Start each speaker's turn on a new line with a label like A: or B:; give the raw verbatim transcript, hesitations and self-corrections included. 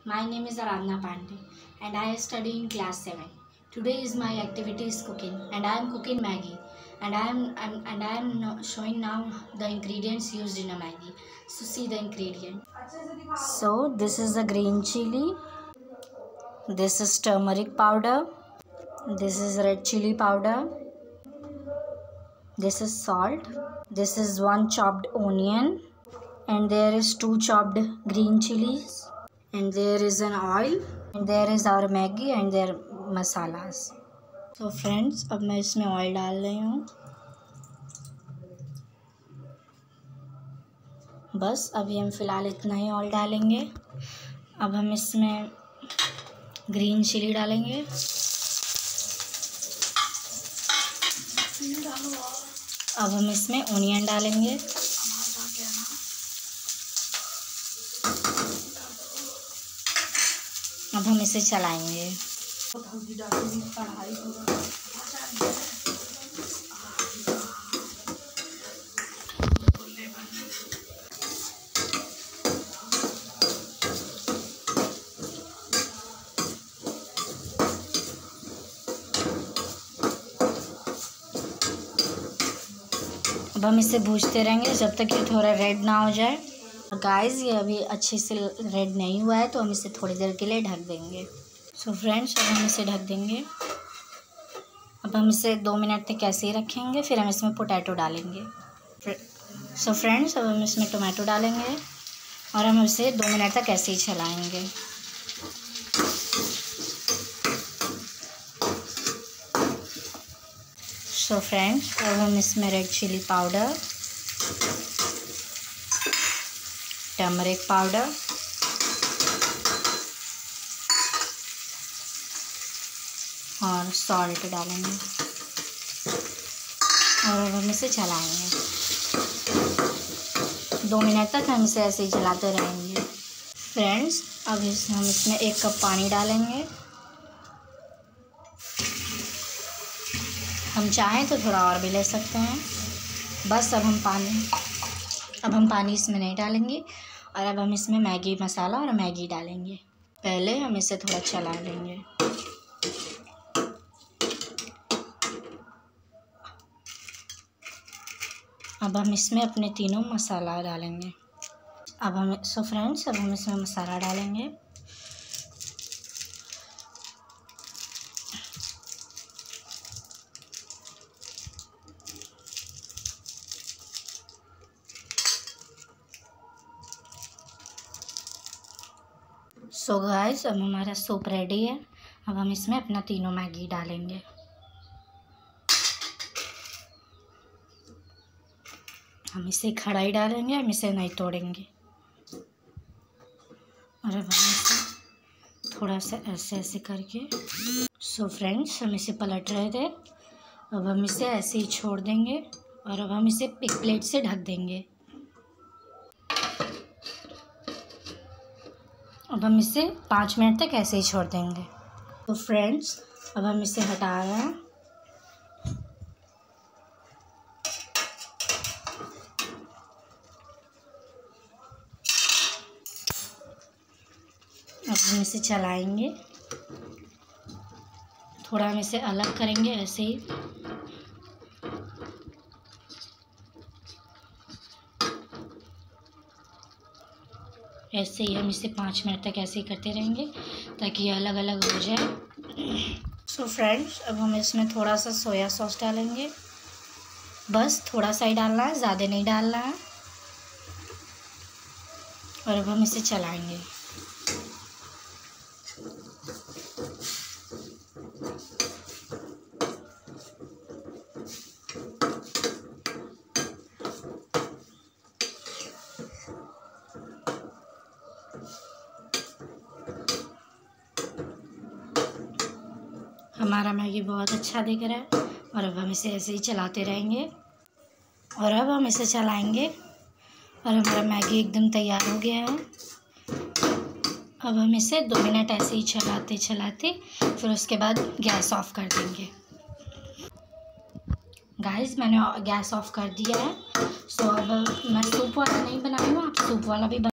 A: My name is Aaradhana Pandey and I study in class seven. Today is my activity is cooking and I am cooking Maggi and I am I'm, and I am no, showing now the ingredients used in a Maggi. So see the ingredient. So this is the green chili. This is turmeric powder. This is red chili powder. This is salt. This is one chopped onion. And there is two chopped green chilies, and there is an oil, and there is our Maggi and their masalas. So friends, अब मैं इसमें oil डाल रही हूँ. बस अभी हम फ़िलहाल इतना ही ऑयल डालेंगे. अब हम इसमें ग्रीन चिली डालेंगे. अब हम इसमें ओनियन डालेंगे. अब हम इसे चलाएंगे. अब हम इसे भूनते रहेंगे जब तक ये थोड़ा रेड ना हो जाए. गाइस ये अभी अच्छे से रेड नहीं हुआ है तो हम इसे थोड़ी देर के लिए ढक देंगे. सो फ्रेंड्स अब हम इसे ढक देंगे. अब हम इसे दो मिनट तक ऐसे ही रखेंगे. फिर हम इसमें पोटैटो डालेंगे. सो फ्रेंड्स अब हम इसमें टोमेटो डालेंगे और हम इसे दो मिनट तक ऐसे ही चलाएंगे. सो फ्रेंड्स अब हम इसमें red chilli powder, turmeric powder और सॉल्ट डालेंगे और अब हम इसे चलाएंगे. दो मिनट तक हम इसे ऐसे ही चलाते रहेंगे. फ्रेंड्स अब इस हम इसमें एक कप पानी डालेंगे. हम चाहें तो थोड़ा और भी ले सकते हैं. बस अब हम पानी अब हम पानी इसमें नहीं डालेंगे और अब हम इसमें मैगी मसाला और मैगी डालेंगे. पहले हम इसे थोड़ा चला लेंगे. अब हम इसमें अपने तीनों मसाला डालेंगे. अब हम सो फ्रेंड्स अब हम इसमें मसाला डालेंगे. सो गाइस अब हमारा सूप रेडी है. अब हम इसमें अपना तीनों मैगी डालेंगे. हम इसे कढ़ाई डालेंगे. हम इसे नहीं तोड़ेंगे और अब हम इसे थोड़ा सा ऐसे ऐसे करके. सो फ्रेंड्स हम इसे पलट रहे थे. अब हम इसे ऐसे ही छोड़ देंगे और अब हम इसे एक प्लेट से ढक देंगे. अब हम इसे पाँच मिनट तक ऐसे ही छोड़ देंगे. तो फ्रेंड्स अब हम इसे हटा रहे हैं. अब हम इसे चलाएंगे. थोड़ा हम इसे अलग करेंगे ऐसे ही. ऐसे ही हम इसे पाँच मिनट तक ऐसे ही करते रहेंगे ताकि ये अलग अलग हो जाए. सो फ्रेंड्स अब हम इसमें थोड़ा सा सोया सॉस डालेंगे. बस थोड़ा सा ही डालना है, ज़्यादा नहीं डालना है. और अब हम इसे चलाएंगे. हमारा मैगी बहुत अच्छा दिख रहा है और अब हम इसे ऐसे ही चलाते रहेंगे. और अब हम इसे चलाएंगे और हमारा मैगी एकदम तैयार हो गया है. अब हम इसे दो मिनट ऐसे ही चलाते चलाते फिर उसके बाद गैस ऑफ कर देंगे. गाइस मैंने गैस ऑफ कर दिया है. सो अब मैं सूप वाला नहीं बनाई हूँ, आप सूप वाला भी